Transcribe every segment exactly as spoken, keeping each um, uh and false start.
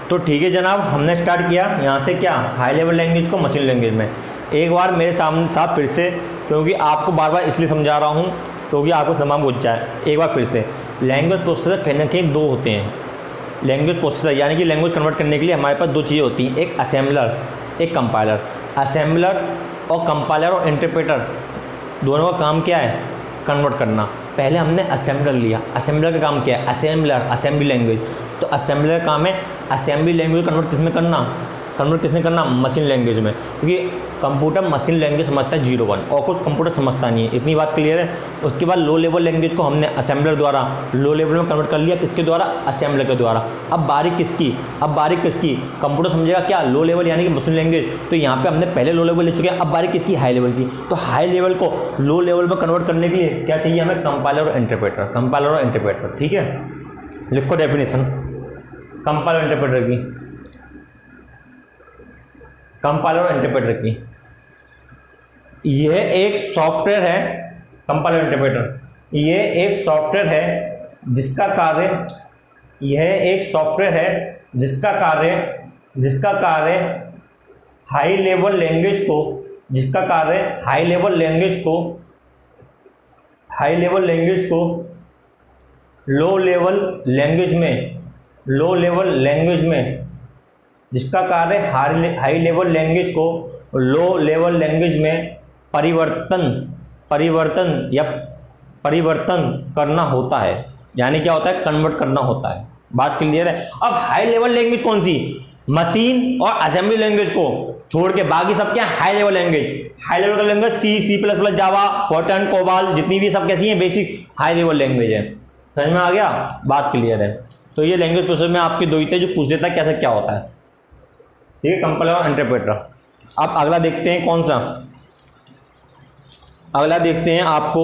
तो ठीक है जनाब, हमने स्टार्ट किया यहाँ से क्या, हाई लेवल लैंग्वेज को मशीन लैंग्वेज में। एक बार मेरे सामने साथ फिर से, क्योंकि आपको बार बार इसलिए समझा रहा हूँ क्योंकि आपको समझ बुझ जाए। एक बार फिर से, लैंग्वेज प्रोसेसर कहीं ना कहीं दो होते हैं। लैंग्वेज प्रोसेसर यानी कि लैंग्वेज कन्वर्ट करने के लिए हमारे पास दो चीज़ें होती हैं, एक असेंबलर, एक कंपाइलर। असेंबलर और कंपाइलर और इंटरप्रेटर दोनों का काम क्या है, कन्वर्ट करना। पहले हमने असेंबलर लिया, असेंबलर का काम क्या है, असेंबलर असेंबली लैंग्वेज। तो असेंबलर का काम है असेंबली लैंग्वेज कन्वर्ट किसमें करना, कन्वर्ट किसमें करना, मशीन लैंग्वेज में। क्योंकि कंप्यूटर मशीन लैंग्वेज समझता है जीरो वन, और कुछ कंप्यूटर समझता नहीं है, इतनी बात क्लियर है। उसके बाद लो लेवल लैंग्वेज को हमने असेंबलर द्वारा लो लेवल में कन्वर्ट कर लिया, किसके द्वारा, असेंबलर के द्वारा। अब बारीक किसकी, अब बारीक किसकी, कंप्यूटर समझेगा क्या, लो लेवल यानी कि मशीन लैंग्वेज। तो यहाँ पे हमने पहले लो लेवल ले चुके हैं, अब बारीक किसकी, हाई लेवल की। तो हाई लेवल को लो लेवल में कन्वर्ट करने के लिए क्या चाहिए हमें, कंपाइलर और इंटरप्रेटर, कंपाइलर और इंटरप्रेटर। ठीक है, लिखो डेफिनेशन कंपाइलर और इंटरप्रेटर की, कंपाइलर और इंटरप्रेटर की। यह एक सॉफ्टवेयर है, कंपाइलर इंटरप्रेटर, यह एक सॉफ्टवेयर है जिसका कार्य, यह एक सॉफ्टवेयर है जिसका कार्य जिसका कार्य हाई लेवल लैंग्वेज को जिसका कार्य हाई लेवल लैंग्वेज को हाई लेवल लैंग्वेज को लो लेवल लैंग्वेज में लो लेवल लैंग्वेज में जिसका कार्य हाई लेवल लैंग्वेज को लो लेवल लैंग्वेज में परिवर्तन परिवर्तन या परिवर्तन करना होता है। यानी क्या होता है, कन्वर्ट करना होता है। बात क्लियर है। अब हाई लेवल लैंग्वेज कौन सी, मशीन और असेंबली लैंग्वेज को छोड़ के बाकी सब क्या, high level language. High level का language C, C plus plus, Java, Fortran, COBOL, जितनी भी सब कैसी हैं, बेसिक हाई लेवल लैंग्वेज है। समझ में आ गया, बात क्लियर है। तो ये लैंग्वेज प्रोसेसर में आपके दो ही थे जो पूछ लेता है कैसे क्या होता है। ठीक है, कंपाइलर और इंटरप्रेटर। अब अगला देखते हैं कौन सा, अगला देखते हैं आपको,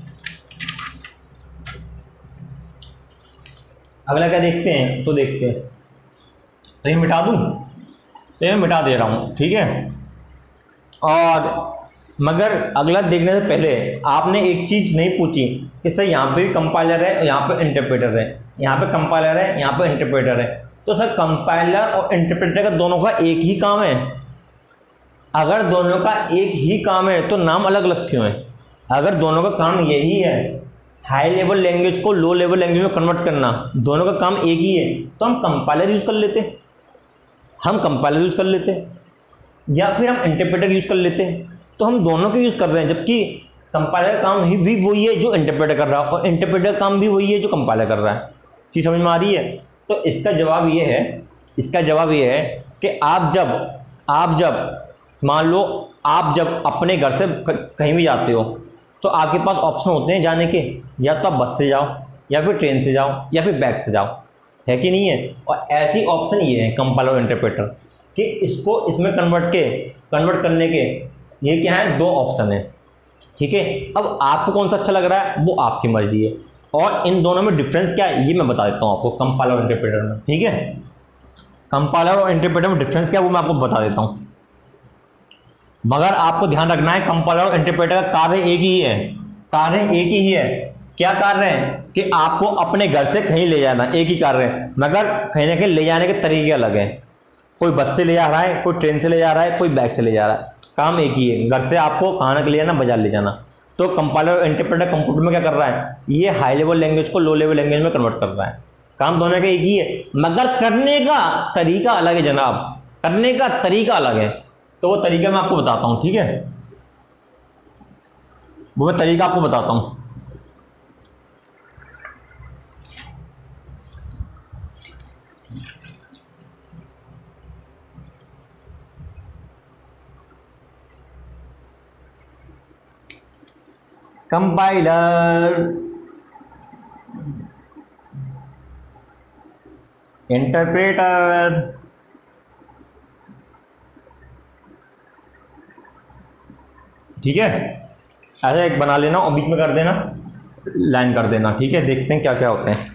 अगला क्या देखते हैं, तो देखते हैं, तो ये मिटा दूं, तो ये मिटा दे रहा हूं। ठीक है, और मगर अगला देखने से पहले आपने एक चीज नहीं पूछी कि सर यहाँ पे भी कंपाइलर है, यहाँ पे इंटरप्रेटर है, यहाँ पे कंपाइलर है, यहाँ पे इंटरप्रेटर है। तो सर कंपाइलर और इंटरप्रेटर का दोनों का एक ही काम है। अगर दोनों का एक ही काम है तो नाम अलग अलग क्यों है। अगर दोनों का काम यही है, हाई लेवल लैंग्वेज को लो लेवल लैंग्वेज में कन्वर्ट करना, दोनों का काम एक ही है, तो हम कंपाइलर यूज कर लेते हम कंपाइलर यूज कर लेते या फिर हम इंटरप्रेटर यूज कर लेते। तो हम दोनों के यूज कर रहे हैं, जबकि कंपाइलर का काम ही भी वही है जो इंटरप्रेटर कर रहा है, और इंटरप्रेटर का काम भी वही है जो कंपाइलर कर रहा है। चीज समझ में आ रही है। तो इसका जवाब ये है इसका जवाब ये है कि आप जब आप जब मान लो आप जब अपने घर से कहीं भी जाते हो तो आपके पास ऑप्शन होते हैं जाने के, या तो आप बस से जाओ, या फिर ट्रेन से जाओ, या फिर बैग से जाओ, है कि नहीं है। और ऐसी ऑप्शन ये है कंपाइलर और इंटरप्रेटर कि इसको इसमें कन्वर्ट के कन्वर्ट करने के ये क्या है, दो ऑप्शन है। ठीक है, अब आपको कौन सा अच्छा लग रहा है वो आपकी मर्जी है, और इन दोनों में डिफरेंस क्या है ये मैं बता देता हूँ आपको, कंपाइलर और इंटरप्रेटर में। ठीक है, कंपाइलर और इंटरप्रेटर में डिफरेंस क्या है वो मैं आपको बता देता हूँ, मगर आपको ध्यान रखना है कंपाइलर और इंटरप्रेटर का कार्य एक ही है। कार्य एक ही है। क्या कार्य है कि आपको अपने घर से कहीं ले जाना, एक ही कार्य है, मगर कहीं ना कहीं ले जाने के तरीके अलग हैं। कोई बस से ले जा रहा है, कोई ट्रेन से ले जा रहा है, कोई बैग से ले जा रहा है, काम एक ही है। घर से आपको खाना के लिए जाना, बाजार ले जाना। तो कंपाइलर और इंटरप्रेटर कंप्यूटर में क्या कर रहा है, ये हाई लेवल लैंग्वेज को लो लेवल लैंग्वेज में कन्वर्ट कर रहा है। काम दोनों का एक ही है, मगर करने का तरीका अलग है जनाब, करने का तरीका अलग है। तो वो तरीका मैं आपको बताता हूं। ठीक है, वो मैं तरीका आपको बताता हूं। कंपाइलर, इंटरप्रेटर, ठीक है, ऐसे एक बना लेना और बीच में कर देना, लाइन कर देना। ठीक है, देखते हैं क्या क्या होते हैं।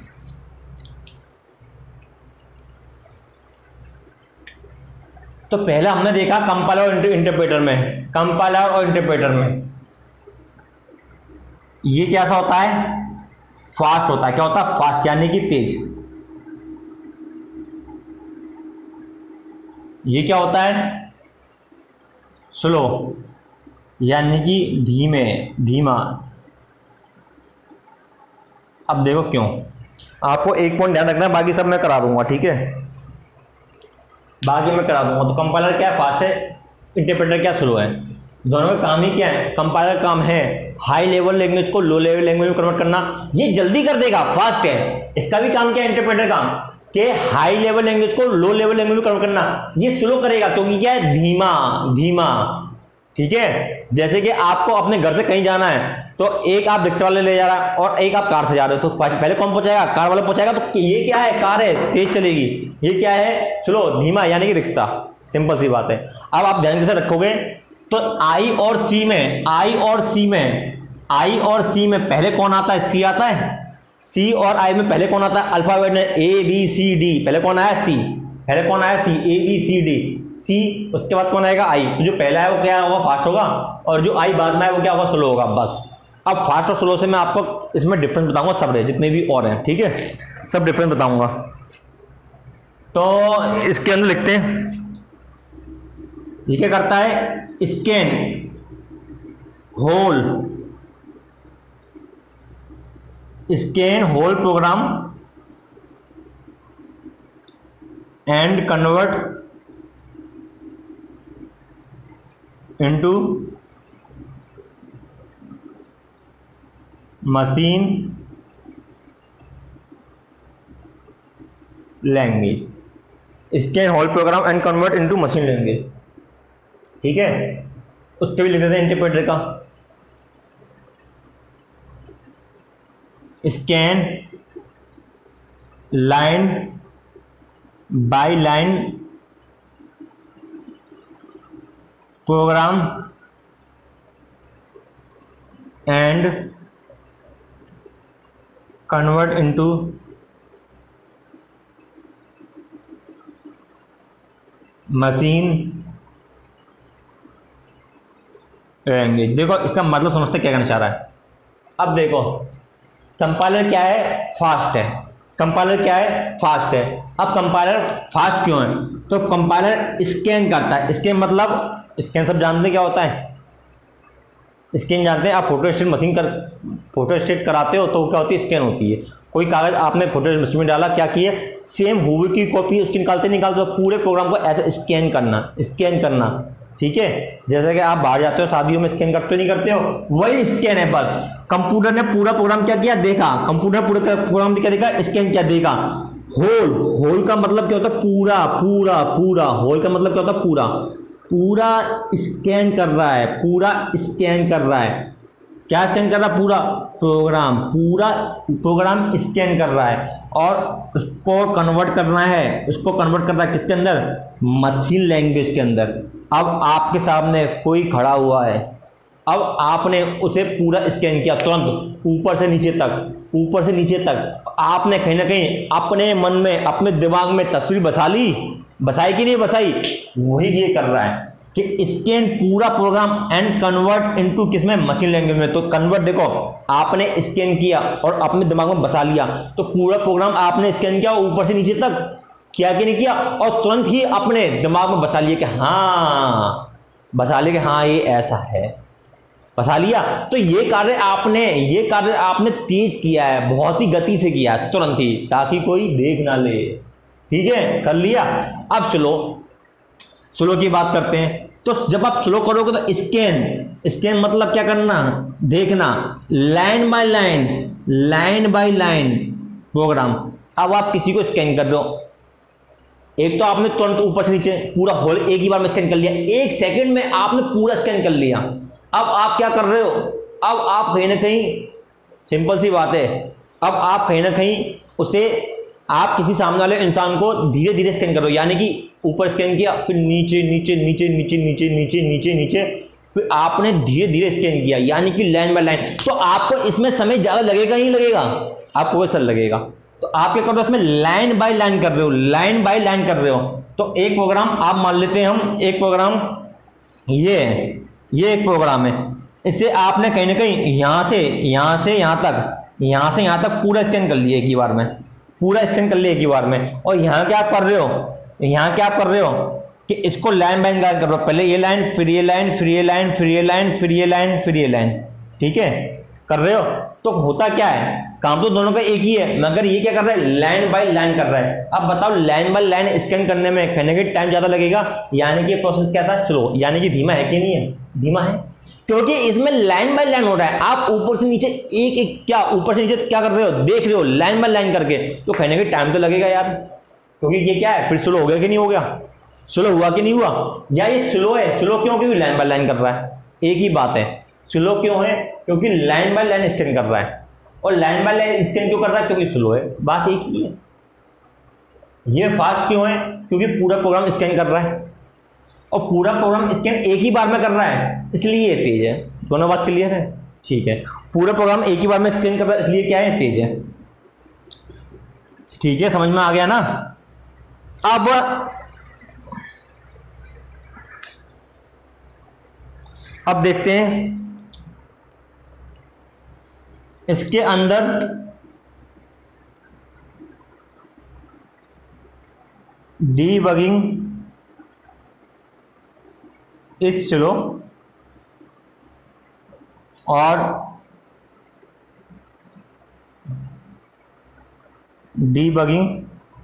तो पहले हमने देखा कंपाइलर और इंटरप्रेटर में, कंपाइलर और इंटरप्रेटर में ये क्या सा होता है, फास्ट होता है। क्या होता है, फास्ट यानी कि तेज। ये क्या होता है? स्लो, यानी कि धीमे, धीमा। अब देखो क्यों, आपको एक पॉइंट ध्यान रखना है, बाकी सब मैं करा दूंगा, ठीक है, बाकी मैं करा दूंगा। तो कंपाइलर क्या है? फास्ट है, इंटरप्रेटर क्या? स्लो है। दोनों का काम ही क्या है? कंपाइलर काम है हाई लेवल लैंग्वेज को लो लेवल लैंग्वेज में कन्वर्ट करना, ये जल्दी कर देगा, फास्ट है। इसका भी काम क्या है? इंटरप्रेटर काम कि हाई लेवल लैंग्वेज को लो लेवल लैंग्वेज में कन्वर्ट करना, ये स्लो करेगा क्योंकि क्या है? धीमा, धीमा, ठीक है। जैसे कि आपको अपने घर से कहीं जाना है, तो एक आप रिक्शा वाले ले जा रहा है और एक आप कार से जा रहे हो, तो पहले कौन पहुंचाएगा? कार वाला पहुंचाएगा। तो ये क्या है? कार है, तेज चलेगी। ये क्या है? स्लो, धीमा, यानी कि रिक्शा। सिंपल सी बात है। अब आप ध्यान से रखोगे तो आई और सी में, आई और सी में, आई और सी में पहले कौन आता है? सी आता है। सी और आई में पहले कौन आता है? अल्फाबेट में ए बी सी डी, पहले कौन आया? सी। पहले कौन आया? सी। ए बी सी डी, सी, उसके बाद कौन आएगा? आई। तो जो पहला है वो क्या होगा? फास्ट होगा, और जो आई बाद में है वो क्या होगा? स्लो होगा। बस अब फास्ट और स्लो से मैं आपको इसमें डिफरेंस बताऊंगा, सब रहे जितने भी और हैं, ठीक है, सब डिफरेंस बताऊंगा। तो इसके अंदर लिखते हैं, ये क्या करता है? Scan whole, scan whole program and convert into machine language, scan whole program and convert into machine language, ठीक है। उसके भी लिख देते हैं इंटरप्रेटर का, scan line by line program and convert into machine language. देखो इसका मतलब समझते क्या कहना चाह रहा है। अब देखो कंपाइलर क्या है? फास्ट है। कंपाइलर क्या है? फास्ट है। अब कंपाइलर फास्ट क्यों है? तो कंपाइलर स्कैन करता है। स्कैन मतलब, स्कैन सब जानते हैं क्या होता है? स्कैन जानते हैं आप? फोटो स्टेट मशीन कर फोटो स्टेट कराते हो तो क्या होती है? स्कैन होती है। कोई कागज आपने फोटो स्टेट मशीन में डाला, क्या किया? सेम हूबहू की कॉपी उसकी निकालते निकालते तो पूरे प्रोग्राम को ऐसे स्कैन करना, स्कैन करना, ठीक है। जैसे कि आप बाहर जाते हो शादियों में स्कैन करते हो नहीं करते हो, वही स्कैन है। बस कंप्यूटर ने पूरा प्रोग्राम क्या किया? देखा। कंप्यूटर पूरा प्रोग्राम क्या देखा? स्कैन क्या देखा? होल। होल का मतलब क्या होता है? पूरा, पूरा, पूरा। होल का मतलब क्या होता है? पूरा, पूरा स्कैन कर रहा है, पूरा स्कैन कर रहा है। क्या स्कैन कर रहा है? पूरा प्रोग्राम, पूरा प्रोग्राम स्कैन कर रहा है और उसको कन्वर्ट करना है। उसको कन्वर्ट करना है किसके अंदर? मशीन लैंग्वेज के अंदर। अब आपके सामने कोई खड़ा हुआ है, अब आपने उसे पूरा स्कैन किया तुरंत, ऊपर से नीचे तक, ऊपर से नीचे तक। आपने कहीं ना कहीं अपने मन में, अपने दिमाग में तस्वीर बसा ली, बसाई कि नहीं बसाई? वही ये कर रहा है कि स्कैन पूरा प्रोग्राम एंड कन्वर्ट इनटू किसमें? मशीन लैंग्वेज में। तो कन्वर्ट देखो, आपने स्कैन किया और अपने दिमाग में बसा लिया, तो पूरा प्रोग्राम आपने स्कैन किया ऊपर से नीचे तक, किया कि नहीं किया? और तुरंत ही अपने दिमाग में बसा लिया कि हाँ, बसा लिया कि हाँ ये ऐसा है, बसा लिया। तो ये कार्य आपने ये कार्य आपने तेज किया है, बहुत ही गति से किया है, तुरंत ही, ताकि कोई देख ना ले, ठीक है, कर लिया। अब स्लो, स्लो की बात करते हैं। तो जब आप स्लो करोगे तो स्कैन, स्कैन मतलब क्या करना? देखना, line by line, line by line program. अब आप किसी को स्कैन कर रहे हो, एक तो आपने तुरंत ऊपर से नीचे पूरा होल एक ही बार में स्कैन कर लिया, एक सेकंड में आपने पूरा स्कैन कर लिया। अब आप क्या कर रहे हो? अब आप कहीं ना कहीं, सिंपल सी बात है, अब आप कहीं ना कहीं उसे, आप किसी सामने वाले इंसान को धीरे धीरे स्कैन करो, यानी कि ऊपर स्कैन किया, फिर नीचे नीचे नीचे नीचे नीचे नीचे नीचे नीचे, फिर आपने धीरे धीरे स्कैन किया, यानी कि लाइन बाय लाइन। तो आपको इसमें समय ज़्यादा लगेगा ही लगेगा, आपको वैसा लगेगा। तो आप क्या कर रहे हो? इसमें लाइन बाय लाइन कर रहे हो, लाइन बाय लाइन कर रहे हो। तो एक प्रोग्राम आप मान लेते हैं हम, एक प्रोग्राम ये ये एक प्रोग्राम है, इससे आपने कहीं ना कहीं यहाँ से यहाँ से यहाँ तक, यहाँ से यहाँ तक पूरा स्कैन कर लिया एक ही बार में, पूरा स्कैन कर लिया एक ही बार में। और यहाँ क्या आप कर रहे हो? यहाँ क्या आप कर रहे हो? कि इसको लाइन बाय लाइन कर रहे हो, पहले ये लाइन फिर ये लाइन फिर ये लाइन फिर ये लाइन फिर ये लाइन फिर ये लाइन, ठीक है, कर रहे हो, तो होता क्या है, काम तो दोनों का एक ही है, मगर ये क्या कर रहा है, लाइन बाय लाइन कर रहा है। अब बताओ लाइन बाय लाइन स्कैन करने में कहने के टाइम ज्यादा लगेगा, यानी कि प्रोसेस कैसा, स्लो, यानी कि धीमा है कि नहीं है, धीमा है, क्योंकि इसमें लाइन बाय लाइन हो रहा है। आप ऊपर से नीचे एक एक क्या ऊपर से नीचे क्या कर रहे हो, देख रहे हो लाइन बाय लाइन करके, तो कहने के टाइम तो लगेगा यार, क्योंकि ये क्या है, फिर स्लो हो गया कि नहीं हो गया, स्लो हुआ कि नहीं हुआ, या ये स्लो है, स्लो क्यों, क्योंकि लाइन बाय लाइन कर रहा है, एक ही बात है, स्लो क्यों है, क्योंकि लाइन बाय लाइन स्कैन कर रहा है, और लाइन बाय लाइन स्कैन क्यों कर रहा है, क्योंकि स्लो है, बात एक ही है। ये फास्ट क्यों है, क्योंकि पूरा प्रोग्राम स्कैन कर रहा है, और पूरा प्रोग्राम स्कैन एक ही बार में कर रहा है, इसलिए ये तेज है। दोनों बात क्लियर है, ठीक है, पूरा प्रोग्राम एक ही बार में स्कैन कर रहा है, इसलिए क्या है, तेज है, ठीक है, समझ में आ गया ना। अब अब देखते हैं इसके अंदर डीबगिंग इज स्लो और डीबगिंग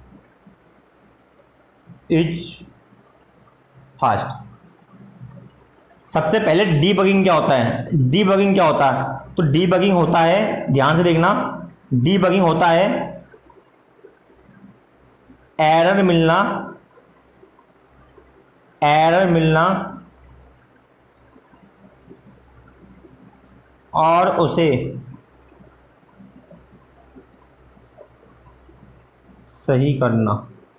इज फास्ट। सबसे पहले डीबगिंग क्या होता है, डीबगिंग क्या होता है, तो डीबगिंग होता है, ध्यान से देखना, डीबगिंग होता है एरर मिलना, एरर मिलना और उसे सही करना।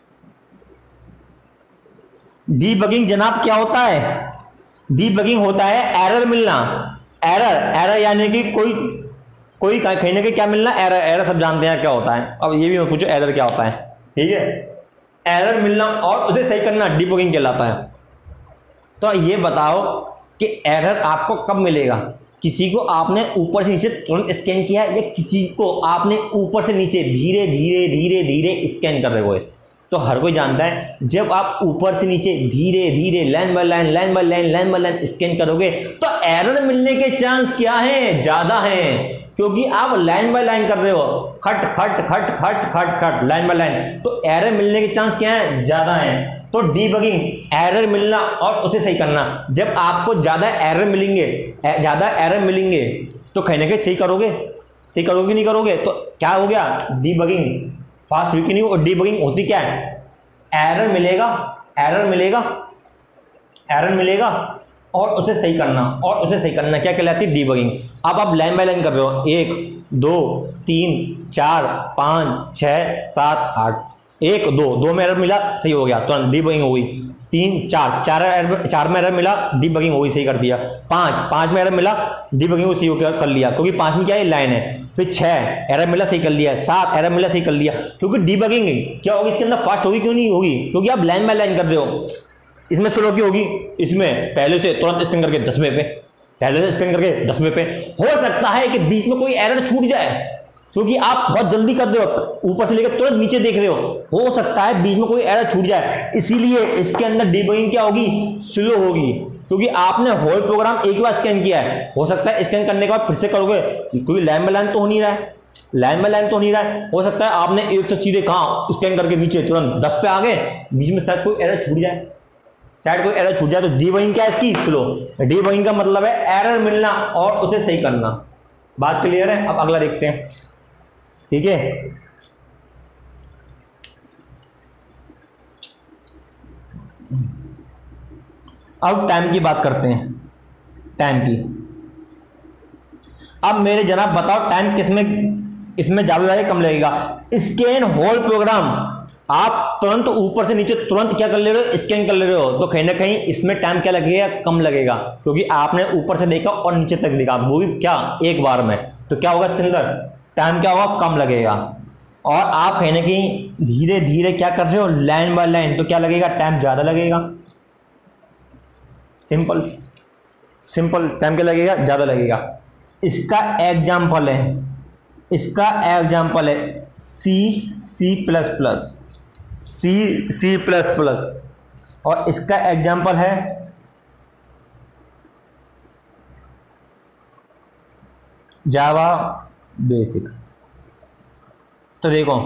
डीबगिंग जनाब क्या होता है, डीबगिंग होता है एरर मिलना, एरर एरर यानी कि कोई कोई कहने के क्या मिलना, एरर एरर सब जानते हैं क्या होता है, अब ये भी मैं पूछो एरर क्या होता है, ठीक है, एरर मिलना और उसे सही करना डीबगिंग कहलाता है। तो ये बताओ कि एरर आपको कब मिलेगा, किसी को आपने ऊपर से नीचे तुरंत स्कैन किया है, या किसी को आपने ऊपर से नीचे धीरे धीरे धीरे धीरे स्कैन कर रहे हो, तो हर कोई जानता है जब आप ऊपर से नीचे धीरे धीरे line by line line by line line by line scan करोगे तो एरर मिलने के चांस क्या है, ज्यादा है, क्योंकि आप लाइन बाय लाइन कर रहे हो, खट खट खट खट खट खट लाइन बाय लाइन, तो एरर मिलने के चांस क्या है, ज्यादा है। तो डीबगिंग एरर मिलना और उसे सही करना, जब आपको ज्यादा एरर मिलेंगे ज्यादा एरर मिलेंगे तो कहने के सही करोगे, सही करोगे नहीं करोगे, तो क्या हो गया, डीबगिंग फास्ट हुई कि नहीं। और डीबगिंग होती क्या है, एरर मिलेगा एरर मिलेगा एरर मिलेगा और उसे सही करना, और उसे सही करना क्या कहलाती है, डीबगिंग। अब आप लाइन बाय लाइन कर रहे हो, एक दो तीन चार पाँच छः सात आठ, एक दो दो में एरर मिला, सही हो गया, तो डीबगिंग हो गई। तीन चार चार एरर चार में एरर मिला, डीबगिंग हो गई, सही कर दिया। पाँच पाँच में एरर मिला, डीबगिंग को सही कर लिया, क्योंकि पाँच में क्या है, लाइन है। फिर छः एरर मिला, सही कर लिया। सात एरर मिला, सही कर लिया, क्योंकि डीबगिंग क्या होगी इसके अंदर, फास्ट होगी क्यों नहीं होगी, क्योंकि आप लाइन बाय लाइन कर रहे हो। इसमें स्लो की होगी, इसमें पहले से तुरंत स्कैन करके दसवें पे, पहले से स्कैन करके दसवें पे। हो सकता है कि बीच में कोई एरर छूट जाए, क्योंकि आप बहुत जल्दी कर रहे हो, ऊपर से लेकर तुरंत नीचे देख रहे हो, हो सकता है बीच में कोई एरर छूट जाए, इसीलिए इसके अंदर डीबगिंग क्या होगी, स्लो होगी, क्योंकि आपने होल प्रोग्राम एक बार स्कैन किया है। हो सकता है स्कैन करने के बाद फिर से करोगे, क्योंकि लाइन बाय लाइन तो हो नहीं रहा है, लाइन बाय लाइन तो नहीं रहा है। हो सकता है आपने एक से सीधे कहा स्कैन करके नीचे तुरंत दस पे आ गए, बीच में शायद कोई एरर छूट जाए, शायद कोई एरर छूट जाए, तो डीबगिंग क्या है इसकी, स्लो। डीबगिंग का मतलब है एरर मिलना और उसे सही करना। बात क्लियर है। अब अगला देखते हैं, ठीक है। अब टाइम की बात करते हैं, टाइम की। अब मेरे जनाब बताओ टाइम किसमें इसमें ज्यादा लगेगा कम लगेगा। स्कैन होल प्रोग्राम आप तुरंत ऊपर से नीचे तुरंत क्या कर ले रहे हो, स्कैन कर ले रहे हो, तो कहीं ना कहीं इसमें टाइम क्या लगेगा, कम लगेगा, क्योंकि आपने ऊपर से देखा और नीचे तक देखा, वो भी क्या एक बार में, तो क्या होगा इसके अंदर टाइम क्या होगा, कम लगेगा। और आप कहीं ना कहीं धीरे धीरे क्या कर रहे हो, लाइन बाय लाइन, तो क्या लगेगा, टाइम ज्यादा लगेगा। सिंपल सिंपल टाइम क्या लगेगा, ज्यादा लगेगा। इसका एग्जाम्पल है इसका एग्जाम्पल है C C plus plus C C plus plus और इसका एग्जाम्पल है जावा बेसिक। तो देखो,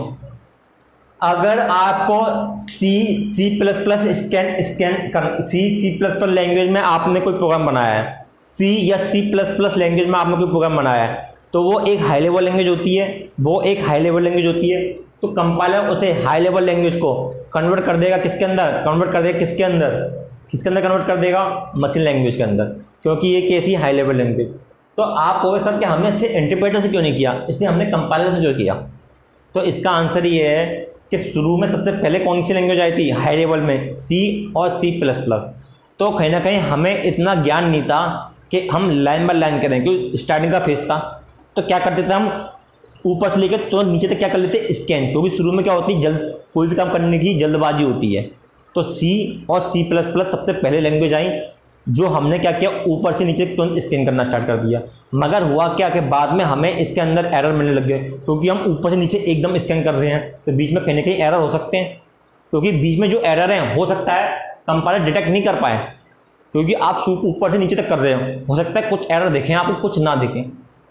अगर आपको C C plus plus scan scan कर C C plus plus language में आपने कोई प्रोग्राम बनाया है, सी या सी प्लस प्लस लैंग्वेज में आपने कोई प्रोग्राम बनाया है, तो वो एक हाई लेवल लैंग्वेज होती है, वो एक हाई लेवल लैंग्वेज होती है। तो कंपाइलर उसे हाई लेवल लैंग्वेज को कन्वर्ट कर देगा किसके अंदर, कन्वर्ट कर देगा किसके अंदर, किसके अंदर कन्वर्ट कर देगा, मशीन लैंग्वेज के अंदर, क्योंकि ये कैसी हाई लेवल लैंग्वेज। तो आप कहोगे सर कि हमने इसे इंटरप्रेटर से क्यों नहीं किया, इसे हमने कंपाइलर से क्यों किया। तो इसका आंसर ये है कि शुरू में सबसे पहले कौन सी लैंग्वेज आई थी हाई लेवल में, सी और सी प्लस प्लस। तो कहीं ना कहीं हमें इतना ज्ञान नहीं था कि हम लाइन बाय लाइन करें, क्योंकि स्टार्टिंग का फेज था। तो क्या करते थे हम, ऊपर से लेकर तो नीचे तक क्या कर लेते स्कैन, क्योंकि शुरू में क्या होती है, जल्द कोई भी काम करने की जल्दबाजी होती है। तो सी और सी प्लस प्लस सबसे पहले लैंग्वेज आई जो हमने क्या किया, ऊपर से नीचे तुरंत स्कैन करना स्टार्ट कर दिया। मगर हुआ क्या कि बाद में हमें इसके अंदर एरर मिलने लग गए, क्योंकि हम ऊपर से नीचे एकदम स्कैन कर रहे हैं, तो बीच में कहीं ना कहीं एरर हो सकते हैं। क्योंकि बीच में जो एरर हैं हो सकता है कंपाइलर डिटेक्ट नहीं कर पाए, क्योंकि आप ऊपर से नीचे तक कर रहे हो, हो सकता है कुछ एरर देखें आपको, कुछ ना देखें।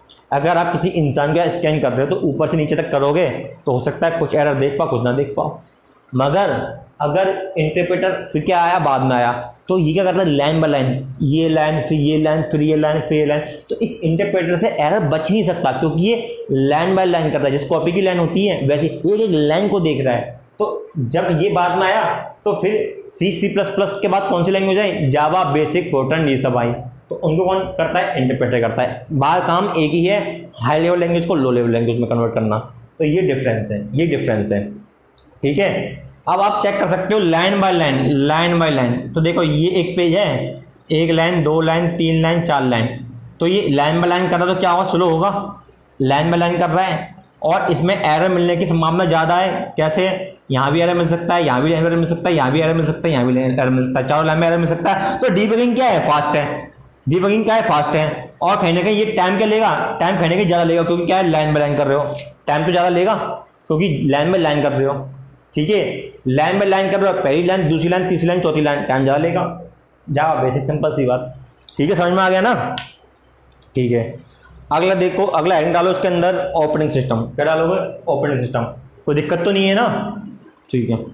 अगर आप किसी इंसान का स्कैन कर रहे हो तो ऊपर से नीचे तक करोगे तो हो सकता है कुछ एरर देख पाओ, कुछ ना देख पाओ। मगर अगर इंटरप्रेटर फिर क्या आया, बाद में आया, तो ये क्या करता है, लाइन बाय लाइन, ये लाइन फिर ये लाइन फिर ये लाइन फिर ये लाइन। तो इस इंटरप्रेटर से एरर बच नहीं सकता, क्योंकि ये लाइन बाय लाइन करता है। जिस कॉपी की लाइन होती है वैसे एक एक लाइन को देख रहा है। तो जब ये बाद में आया तो फिर सी सी प्लस प्लस के बाद कौन सी लैंग्वेज आई, जावा बेसिक, फोर्ट्रन, ये सब आई। तो उनको कौन करता है, इंटरप्रेटर करता है। बाहर काम एक ही है, हाई लेवल लैंग्वेज को लो लेवल लैंग्वेज में कन्वर्ट करना। तो ये डिफरेंस है, ये डिफरेंस है, ठीक है। अब आप चेक कर सकते हो line by line, line by line. तो देखो ये एक पेज है, एक लाइन, दो लाइन, तीन लाइन, चार लाइन। तो ये लाइन बाय लाइन कर रहा है तो क्या होगा, स्लो होगा। लाइन बाय लाइन कर रहा है और इसमें एरर मिलने की संभावना ज़्यादा है। कैसे, यहाँ भी एरर मिल सकता है, यहाँ भी एरर मिल सकता है, यहाँ भी एरर मिल सकता है, यहाँ भी एरर मिल सकता है, चारों लाइन में एरर मिल सकता है। तो डीबगिंग क्या है, फास्ट है। डीबगिंग क्या है, फास्ट है। और कहीं ना कहीं ये टाइम क्या लेगा, टाइम कहीं ना कहीं ज़्यादा लेगा, क्योंकि क्या है, लाइन बाय लाइन कर रहे हो, टाइम तो ज़्यादा लेगा क्योंकि लाइन बाय लाइन कर रहे हो, ठीक है। लाइन बाय लाइन कर रहे हो, पहली लाइन, दूसरी लाइन, तीसरी लाइन, चौथी लाइन, टाइम ज़्यादा लेगा। जावा बेसिक, सिंपल सी बात, ठीक है, समझ में आ गया ना, ठीक है। अगला देखो, अगला हेडिंग डालो उसके अंदर ऑपरेटिंग सिस्टम। क्या डालोगे, ऑपरेटिंग सिस्टम। कोई दिक्कत तो नहीं है ना, ठीक है।